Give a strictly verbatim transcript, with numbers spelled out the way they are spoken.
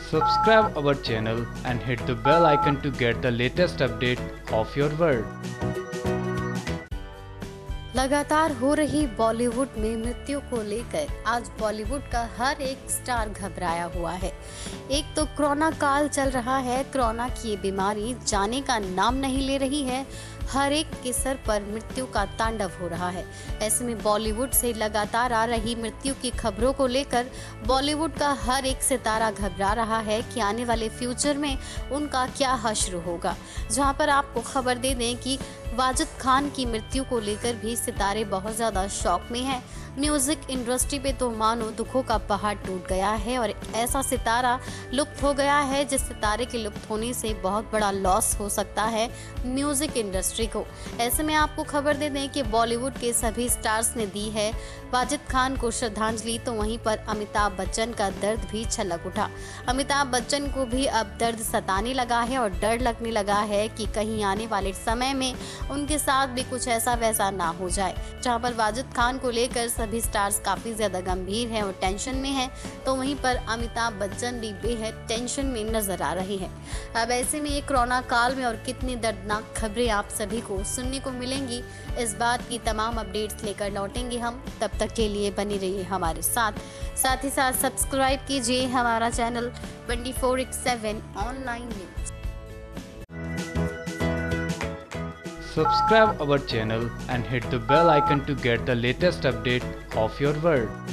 Subscribe our channel and hit the bell icon to get the latest update of your world. लगातार हो रही बॉलीवुड में मृत्यु को लेकर आज बॉलीवुड का हर एक स्टार घबराया हुआ है। एक तो कोरोना काल चल रहा है, कोरोना की ये बीमारी जाने का नाम नहीं ले रही है, हर एक के सर पर मृत्यु का तांडव हो रहा है। ऐसे में बॉलीवुड से लगातार आ रही मृत्यु की खबरों को लेकर बॉलीवुड का हर एक सितारा घबरा रहा है कि आने वाले फ्यूचर में उनका क्या हश्र होगा। जहां पर आपको खबर दे दें कि वाजिद खान की मृत्यु को लेकर भी सितारे बहुत ज़्यादा शॉक में हैं। म्यूजिक इंडस्ट्री पे तो मानो दुखों का पहाड़ टूट गया है और ऐसा सितारा लुप्त हो गया है जिस सितारे के लुप्त होने से बहुत बड़ा लॉस हो सकता है म्यूजिक इंडस्ट्री को। ऐसे में आपको खबर दे दें कि बॉलीवुड के सभी स्टार्स ने दी है वाजिद खान को श्रद्धांजलि, तो वहीं पर अमिताभ बच्चन का दर्द भी छलक उठा। अमिताभ बच्चन को भी अब दर्द सताने लगा है और डर लगने लगा है कि कहीं आने वाले समय में उनके साथ भी कुछ ऐसा वैसा ना हो जाए। जहां पर वाजिद खान को लेकर सभी स्टार्स काफी ज्यादा गंभीर हैं और टेंशन में हैं, तो वहीं पर अमिताभ बच्चन भी बेहद टेंशन में नजर आ रहे हैं। अब ऐसे में ये कोरोना काल में और कितनी दर्दनाक खबरें आप सभी को सुनने को मिलेंगी, इस बात की तमाम अपडेट्स लेकर लौटेंगे हम। तब तक के लिए बनी रहिए हमारे साथ साथ ही साथ सब्सक्राइब कीजिए हमारा channel twenty four by seven online news. Subscribe our channel and hit the bell icon to get the latest update of your world.